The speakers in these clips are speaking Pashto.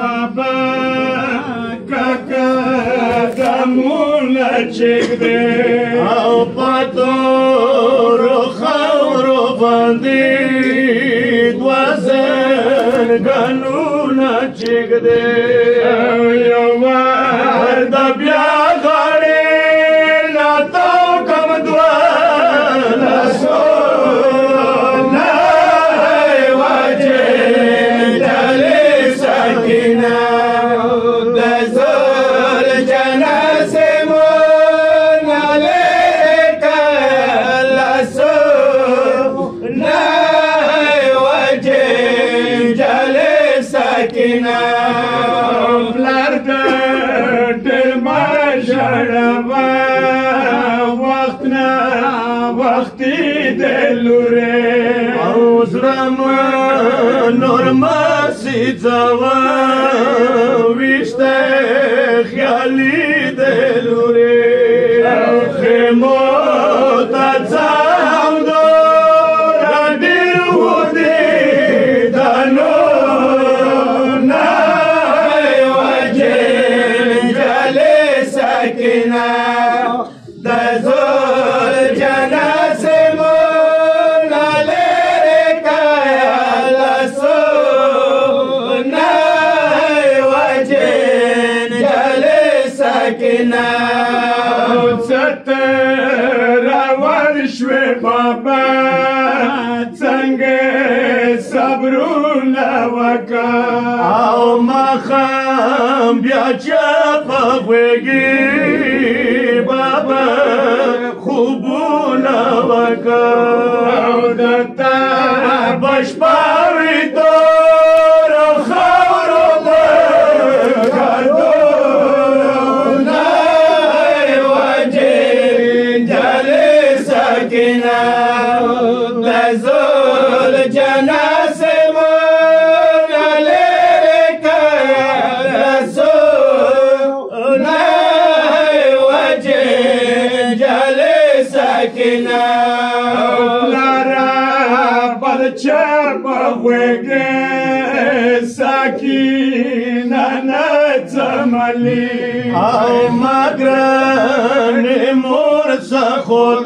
بابا کاکا دمونه چګدې او پاتورو خاورو باندې دوه زنګنونه چګدې یو وار د بیا غاړې ناتاو کم دوه لاسونه وجې ډلې سکینه د زول جنازې مو نلې کړه لاسونه وجې ډلې سکینه پلار د ډېر ما ژړوه وخت نه وختي د لورې او زړه مه نور مه سیځوه ویشته خیالي د لورې او خیمو ته ځم دوره ډېر ودې دانونه وجې جلې سکینه د زول جنازې مو نلرې کړه لاسونه وجې جلې سکینه څه ته راوړ شوې بابا څنګه صبرونه وکړه او ماښام بیا چپه غوږي بابا خوبونه وکړه او د تا بشپړې تورو خاورو به ګردونه وجې جلې سکینه د زول جنازې مو نلرې کړه لاسونه وجې جلې سکینه پلاره بل چپه غوږې سکینه نه څملي او ما ګرانې مور څخه د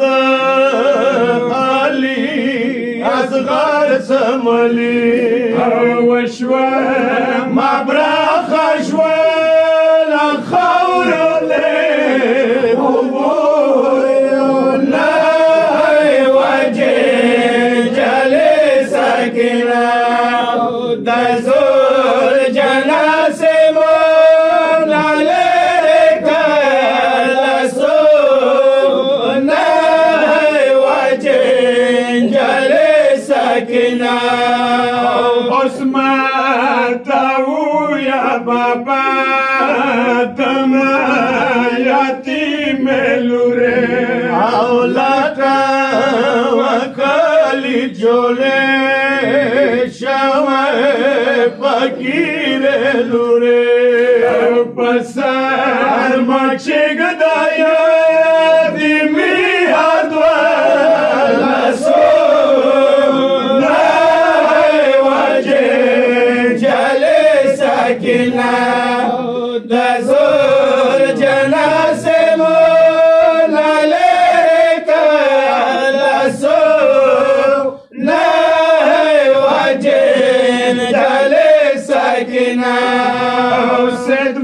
علي اصغر څملي وشوه ما برخه شوه له خاورو خوبونه وجې جلې سکینه د زول جنازې مو نلرې کړه لاسونه وجې جلې سکینه اوس ماته ووایه بابا ته مه یتیمې لورې او لکه وکلي جوړې شوی فقیرې لورې په سر مه چېږدایه د میا دوه لاسونه وجې جلې سکینه د زول جنازې مو نلرې کړه لاسونه وجې جلې سکینه سید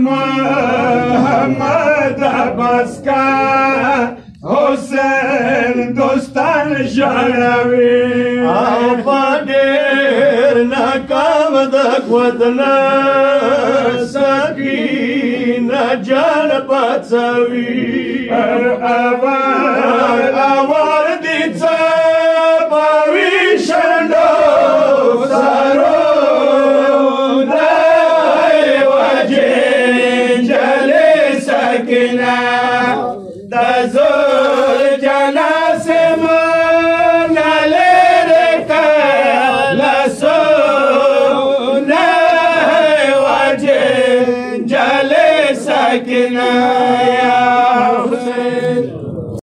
محمد عباس کا حسین دوستان ژړوي او په ډېر ناکام د قوت نه سکینه جان پڅوي اوار دي څپوي شنډو سرونه وجې جلې سکینه د زول جنازې مو نلرې کړه لاسونه وجې جلې سکینه